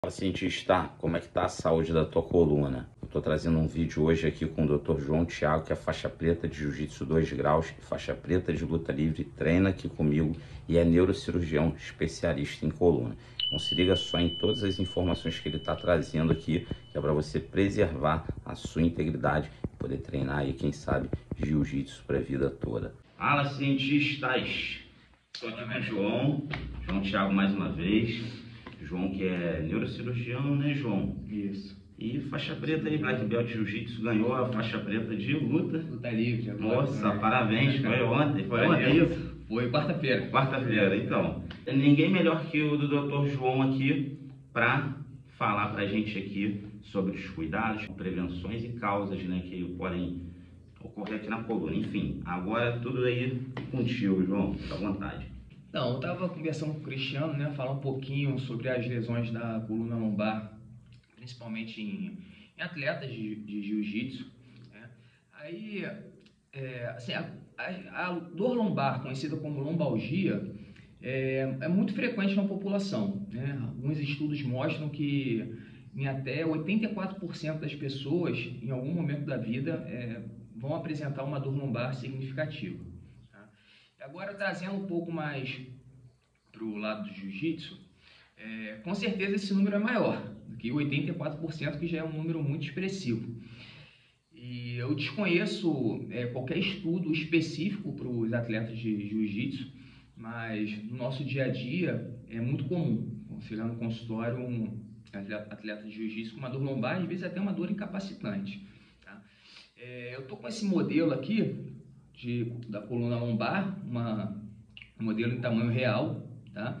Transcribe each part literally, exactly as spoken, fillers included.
Fala, cientista, como é que tá a saúde da tua coluna? Eu tô trazendo um vídeo hoje aqui com o doutor João Thiago, que é faixa preta de Jiu-Jitsu dois graus, faixa preta de luta livre, treina aqui comigo e é neurocirurgião especialista em coluna. Então se liga só em todas as informações que ele tá trazendo aqui, que é para você preservar a sua integridade e poder treinar aí, quem sabe, Jiu-Jitsu para a vida toda. Fala, cientistas! Estou aqui com o João, João Thiago mais uma vez. João que é neurocirurgião, né, João? Isso. E faixa preta aí, Black Belt Jiu-Jitsu, ganhou a faixa preta de luta. Luta livre. Agora, Nossa, né? parabéns, foi ontem, foi Valeu. ontem isso? Foi quarta-feira. Quarta-feira, então. Ninguém melhor que o do doutor João aqui para falar pra gente aqui sobre os cuidados, prevenções e causas, né, que podem ocorrer aqui na coluna. Enfim, agora tudo aí contigo, João, fica à vontade. Então, eu estava conversando com o Cristiano, né, falar um pouquinho sobre as lesões da coluna lombar, principalmente em, em atletas de, de jiu-jitsu, né? Aí, é, assim, a, a, a dor lombar, conhecida como lombalgia, é, é muito frequente na população, né? Alguns estudos mostram que em até oitenta e quatro por cento das pessoas, em algum momento da vida, é, vão apresentar uma dor lombar significativa. Agora, trazendo um pouco mais para o lado do jiu-jitsu, é, com certeza esse número é maior do que oitenta e quatro por cento, que já é um número muito expressivo. E eu desconheço é, qualquer estudo específico para os atletas de jiu-jitsu, mas no nosso dia a dia é muito comum chegar no consultório um atleta de jiu-jitsu com uma dor lombar, às vezes até uma dor incapacitante. Tá? É, eu estou com esse modelo aqui De, da coluna lombar, uma, um modelo em tamanho real, tá?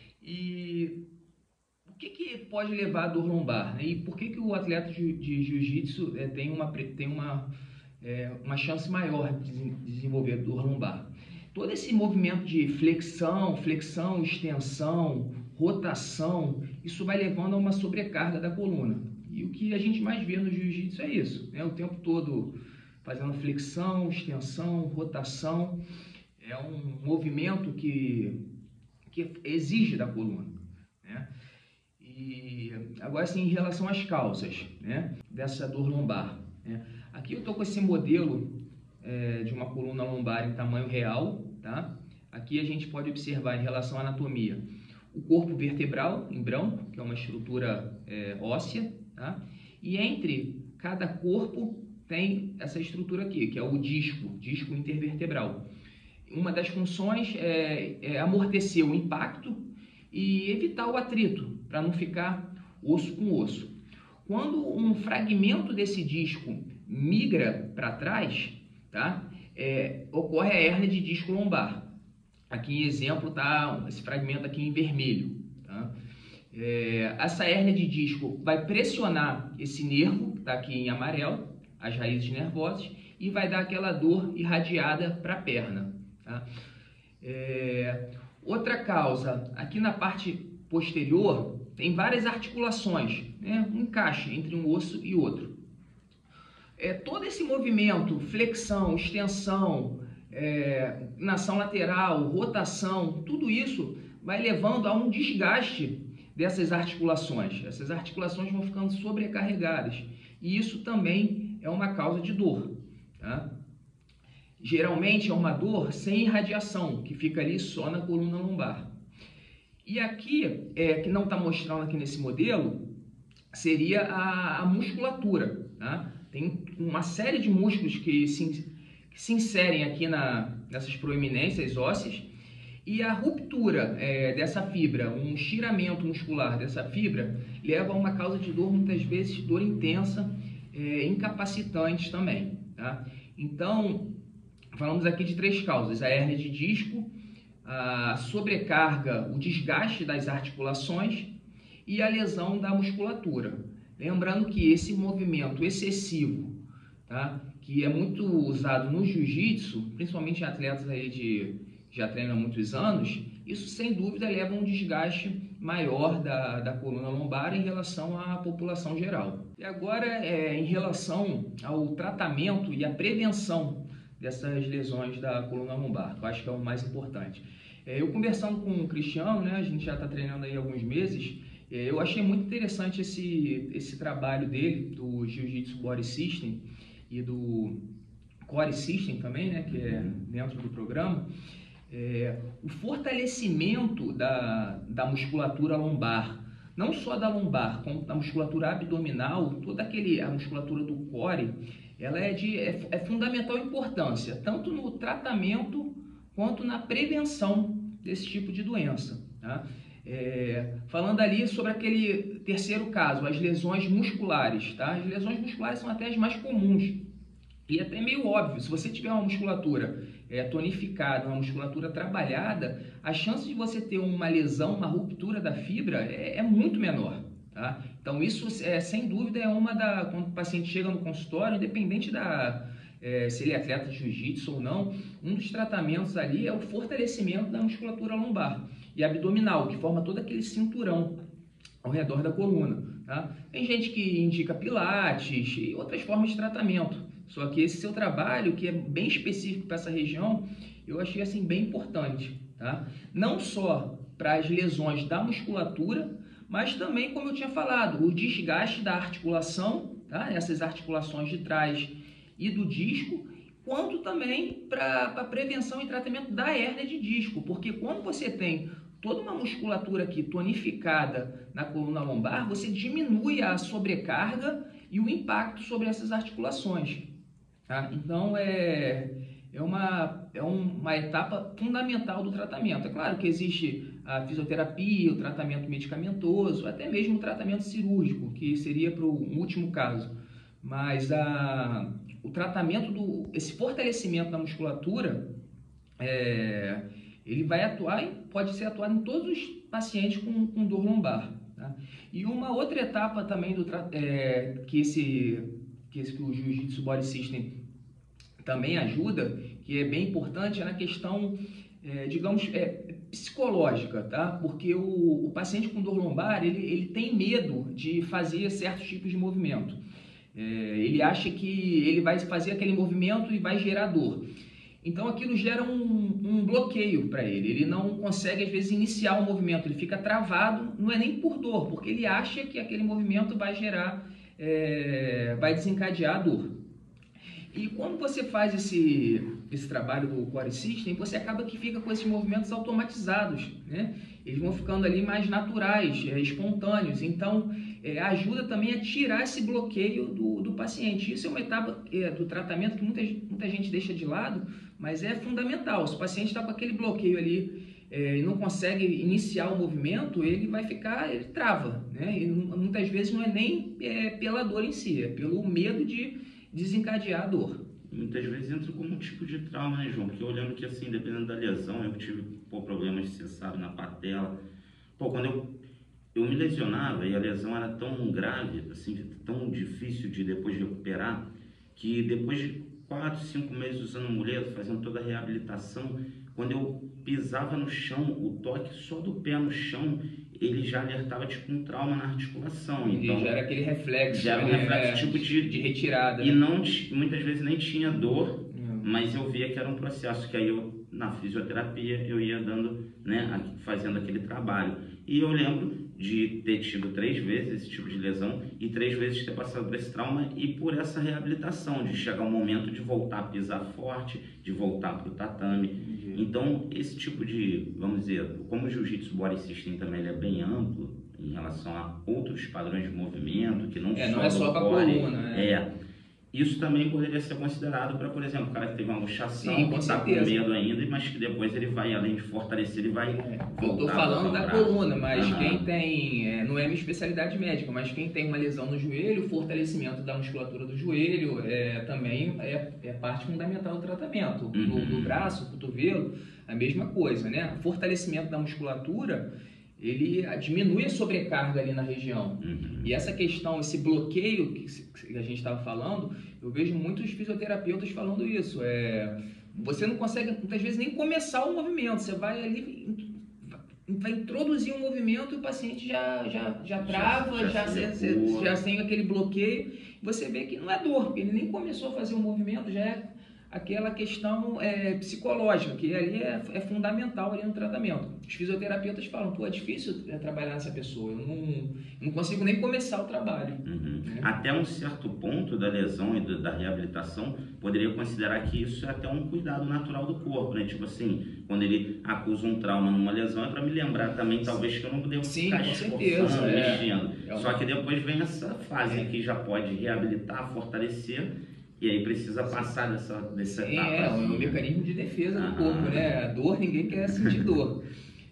E o que, que pode levar a dor lombar, né? E por que, que o atleta de, de jiu-jitsu é, tem, uma, tem uma, é, uma chance maior de desenvolver dor lombar? Todo esse movimento de flexão, flexão, extensão, rotação, isso vai levando a uma sobrecarga da coluna. E o que a gente mais vê no jiu-jitsu é isso, né? O tempo todo fazendo flexão, extensão, rotação. É um movimento que, que exige da coluna, né? E agora sim, em relação às causas, né, dessa dor lombar, né? Aqui eu estou com esse modelo é, de uma coluna lombar em tamanho real, tá? Aqui a gente pode observar em relação à anatomia o corpo vertebral em branco, que é uma estrutura é, óssea, tá? E entre cada corpo tem essa estrutura aqui, que é o disco, disco intervertebral. Uma das funções é, é amortecer o impacto e evitar o atrito, para não ficar osso com osso. Quando um fragmento desse disco migra para trás, tá? É, ocorre a hérnia de disco lombar. Aqui em exemplo está esse fragmento aqui em vermelho. Tá? É, essa hérnia de disco vai pressionar esse nervo, que está aqui em amarelo, as raízes nervosas, e vai dar aquela dor irradiada para a perna. Tá? É, outra causa, aqui na parte posterior, tem várias articulações, né? Um encaixe entre um osso e outro. É, todo esse movimento, flexão, extensão, é, nação lateral, rotação, tudo isso vai levando a um desgaste dessas articulações. Essas articulações vão ficando sobrecarregadas, e isso também é uma causa de dor, tá? Geralmente é uma dor sem irradiação, que fica ali só na coluna lombar. E aqui, é, que não está mostrando aqui nesse modelo, seria a, a musculatura, tá? Tem uma série de músculos que se, que se inserem aqui na, nessas proeminências ósseas, e a ruptura é, dessa fibra, um estiramento muscular dessa fibra, leva a uma causa de dor, muitas vezes dor intensa, É, incapacitantes também, tá? Então, falamos aqui de três causas: a hérnia de disco, a sobrecarga, o desgaste das articulações e a lesão da musculatura. Lembrando que esse movimento excessivo, tá, que é muito usado no jiu-jitsu, principalmente em atletas aí de já treinam há muitos anos, isso sem dúvida leva a um desgaste maior da, da coluna lombar em relação à população geral. E agora, é, em relação ao tratamento e a prevenção dessas lesões da coluna lombar, que eu acho que é o mais importante. É, eu conversando com o Cristiano, né, a gente já está treinando aí há alguns meses, Eu achei muito interessante esse, esse trabalho dele, do Jiu-Jitsu Body System e do Core System também, né, que é dentro do programa. É, o fortalecimento da, da musculatura lombar, não só da lombar, como da musculatura abdominal, toda aquele, a musculatura do core, ela é de é, é fundamental importância, tanto no tratamento quanto na prevenção desse tipo de doença, tá? É, falando ali sobre aquele terceiro caso, as lesões musculares, tá? As lesões musculares são até as mais comuns e até meio óbvio. Se você tiver uma musculatura é, tonificada, uma musculatura trabalhada, a chance de você ter uma lesão, uma ruptura da fibra é, é muito menor, tá? Então isso, é, sem dúvida, é uma da... Quando o paciente chega no consultório, independente da... É, se ele é atleta de jiu-jitsu ou não, um dos tratamentos ali é o fortalecimento da musculatura lombar e abdominal, que forma todo aquele cinturão ao redor da coluna, tá? Tem gente que indica pilates e outras formas de tratamento, só que esse seu trabalho, que é bem específico para essa região, eu achei assim bem importante, tá? Não só para as lesões da musculatura, mas também, como eu tinha falado, o desgaste da articulação, tá? Essas articulações de trás e do disco, quanto também para a prevenção e tratamento da hérnia de disco, porque quando você tem toda uma musculatura aqui tonificada na coluna lombar, você diminui a sobrecarga e o impacto sobre essas articulações, tá? Então é, é, uma, é uma etapa fundamental do tratamento. É claro que existe a fisioterapia, o tratamento medicamentoso, até mesmo o tratamento cirúrgico, que seria para o último caso, mas a o tratamento, do, esse fortalecimento da musculatura, é, ele vai atuar, pode ser atuado em todos os pacientes com, com dor lombar, tá? E uma outra etapa também do, é, que, esse, que, esse, que o Jiu-Jitsu Body System também ajuda, que é bem importante, é na questão, é, digamos, é, psicológica, tá? Porque o, o paciente com dor lombar, ele, ele tem medo de fazer certos tipos de movimento. É, ele acha que ele vai fazer aquele movimento e vai gerar dor. Então aquilo gera um, um bloqueio para ele. Ele não consegue, às vezes, iniciar o movimento. Ele fica travado, não é nem por dor, porque ele acha que aquele movimento vai gerar, é, vai desencadear a dor. E quando você faz esse, esse trabalho do Core System, você acaba que fica com esses movimentos automatizados, né? Eles vão ficando ali mais naturais, é, espontâneos. Então, é, ajuda também a tirar esse bloqueio do, do paciente. Isso é uma etapa é, do tratamento que muita, muita gente deixa de lado, mas é fundamental. Se o paciente está com aquele bloqueio ali é, e não consegue iniciar o movimento, ele vai ficar, ele trava, né? E muitas vezes não é nem é, pela dor em si, é pelo medo de desencadear a dor. Muitas vezes entra como um tipo de trauma, né, João? Porque eu lembro que, assim, dependendo da lesão, eu tive pô, problemas de cessado na patela. Pô, quando eu, eu me lesionava e a lesão era tão grave, assim, tão difícil de depois recuperar, que depois de quatro, cinco meses usando muleta, fazendo toda a reabilitação, quando eu pisava no chão, o toque só do pé no chão, ele já alertava tipo um trauma na articulação. Então, e já era aquele reflexo, já era um né? reflexo tipo de, de retirada. E né? não, muitas vezes nem tinha dor, hum. mas eu via que era um processo que aí eu, na fisioterapia, eu ia dando, né, fazendo aquele trabalho. E eu lembro de ter tido três vezes esse tipo de lesão e três vezes ter passado por esse trauma e por essa reabilitação, de chegar um momento de voltar a pisar forte, de voltar para o tatame. Uhum. Então, esse tipo de, vamos dizer, como o Jiu-Jitsu Body System também ele é bem amplo em relação a outros padrões de movimento, que não, é, só não é só para a coluna, né? É. Isso também poderia ser considerado para, por exemplo, o cara que teve uma luxação, Sim, que está com medo ainda, mas que depois ele vai, além de fortalecer, ele vai é, voltar. Eu estou falando da coluna, mas uhum. quem tem, é, não é minha especialidade médica, mas quem tem uma lesão no joelho, o fortalecimento da musculatura do joelho é, também é, é parte fundamental do tratamento. Uhum. Do, do braço, cotovelo, a mesma coisa, né? O fortalecimento da musculatura, ele diminui a sobrecarga ali na região. Uhum. E essa questão, esse bloqueio que a gente estava falando, eu vejo muitos fisioterapeutas falando isso. É, você não consegue, muitas vezes, nem começar o movimento. Você vai ali, vai introduzir um movimento e o paciente já, já, já trava, já, já, já, já tem aquele bloqueio. Você vê que não é dor, porque ele nem começou a fazer o movimento, já é aquela questão é, psicológica, que ali é, é fundamental ali no tratamento. Os fisioterapeutas falam, pô, é difícil trabalhar nessa pessoa, eu não, eu não consigo nem começar o trabalho. Uhum. Né? Até um certo ponto da lesão e do, da reabilitação, poderia considerar que isso é até um cuidado natural do corpo, né? Tipo assim, quando ele acusa um trauma numa lesão, é para me lembrar também, talvez, que eu não devo Sim, ficar com esforçando, certeza, mexendo. É. Só que depois vem essa fase É. que já pode reabilitar, fortalecer, e aí precisa passar dessa, dessa Sim, etapa. É, assim, é um né? mecanismo de defesa Ah. do corpo, né? A dor, ninguém quer sentir dor.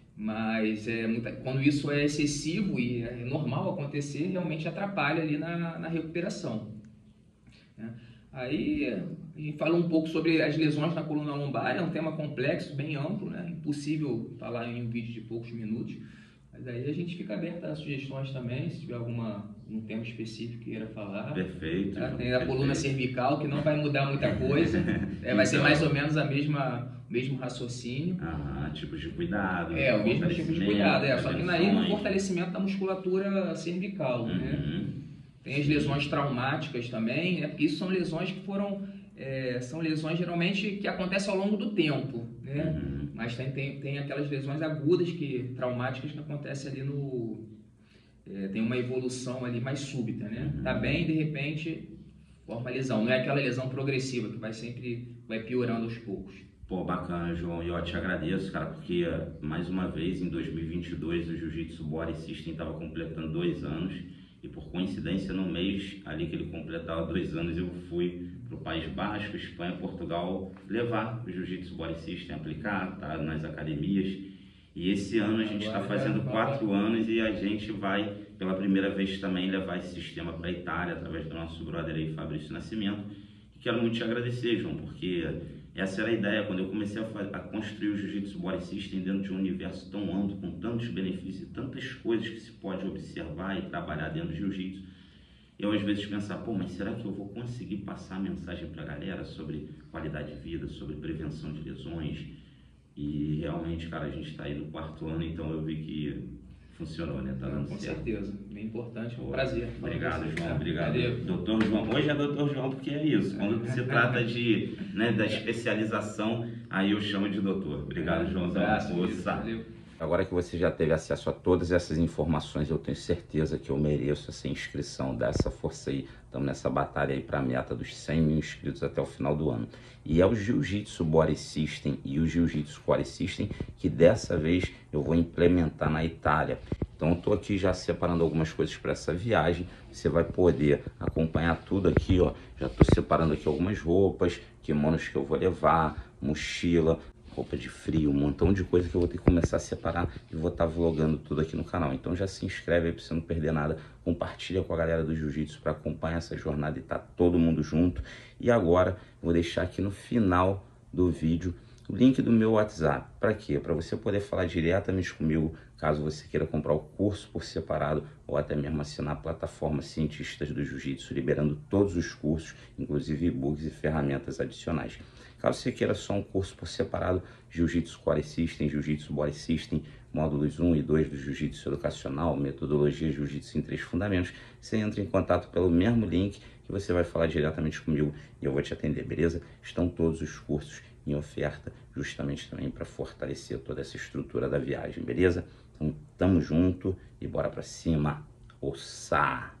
Mas é, muita, quando isso é excessivo e é normal acontecer, realmente atrapalha ali na, na recuperação. Né? Aí a gente fala um pouco sobre as lesões na coluna lombar, é um tema complexo, bem amplo, né? Impossível falar em um vídeo de poucos minutos. Mas aí a gente fica aberto a sugestões também, se tiver alguma, um tema específico que queira falar. Perfeito. Tá? Tem a perfeito. coluna cervical, que não vai mudar muita coisa. É, vai ser Então, mais ou menos a mesma, o mesmo raciocínio. Ah, tipos de cuidado. É, o mesmo tipo de cuidado. É, só que aí no prevenções. fortalecimento da musculatura cervical. Uhum. Né? Tem as lesões traumáticas também, né? Porque isso são lesões que foram... É, são lesões geralmente que acontecem ao longo do tempo, né? Uhum. Mas tem, tem, tem aquelas lesões agudas, que, traumáticas, que acontecem ali no... É, tem uma evolução ali mais súbita, né? Uhum. Tá bem, de repente, forma lesão. Não é aquela lesão progressiva que vai sempre vai piorando aos poucos. Pô, bacana, João. E eu te agradeço, cara, porque mais uma vez, em dois mil e vinte e dois, o Jiu-Jitsu Body System estava completando dois anos. E por coincidência, no mês ali que ele completava dois anos, eu fui para o País Basco, Espanha, Portugal, levar o Jiu-Jitsu Body System, aplicar, tá nas academias. E esse ano a gente está fazendo quatro anos e a gente vai, pela primeira vez também, levar esse sistema para a Itália, através do nosso brother aí, Fabrício Nascimento. E quero muito te agradecer, João, porque essa era a ideia, quando eu comecei a, a construir o Jiu-Jitsu Body System dentro de um universo tão amplo, com tantos benefícios e tantas coisas que se pode observar e trabalhar dentro do Jiu-Jitsu. Eu às vezes pensava, pô, mas será que eu vou conseguir passar a mensagem para a galera sobre qualidade de vida, sobre prevenção de lesões? E realmente, cara, a gente está aí no quarto ano, então eu vi que funcionou, né? Tá dando Com certo. certeza, bem importante, um prazer. Obrigado, João, obrigado. Valeu. Doutor João, hoje é doutor João porque é isso, quando se trata de, né, da especialização, aí eu chamo de doutor. Obrigado, Joãozão. Valeu. Agora que você já teve acesso a todas essas informações, eu tenho certeza que eu mereço essa inscrição, dá essa força aí. Estamos nessa batalha aí para a meta dos cem mil inscritos até o final do ano. E é o Jiu-Jitsu Body System e o Jiu-Jitsu Core System que dessa vez eu vou implementar na Itália. Então eu estou aqui já separando algumas coisas para essa viagem. Você vai poder acompanhar tudo aqui, ó. Já estou separando aqui algumas roupas, kimonos que eu vou levar, mochila, roupa de frio, um montão de coisa que eu vou ter que começar a separar e vou estar vlogando tudo aqui no canal. Então já se inscreve aí para você não perder nada, compartilha com a galera do Jiu-Jitsu para acompanhar essa jornada e tá todo mundo junto. E agora vou deixar aqui no final do vídeo o link do meu WhatsApp. Para quê? Para você poder falar diretamente comigo, caso você queira comprar o curso por separado ou até mesmo assinar a plataforma Cientistas do Jiu-Jitsu, liberando todos os cursos, inclusive e-books e ferramentas adicionais. Caso você queira só um curso por separado, Jiu-Jitsu Core System, Jiu-Jitsu Body System, módulos um e dois do Jiu-Jitsu Educacional, metodologia Jiu-Jitsu em três fundamentos, você entra em contato pelo mesmo link que você vai falar diretamente comigo e eu vou te atender, beleza? Estão todos os cursos em oferta, justamente também para fortalecer toda essa estrutura da viagem, beleza? Então, tamo junto e bora pra cima. Ossa!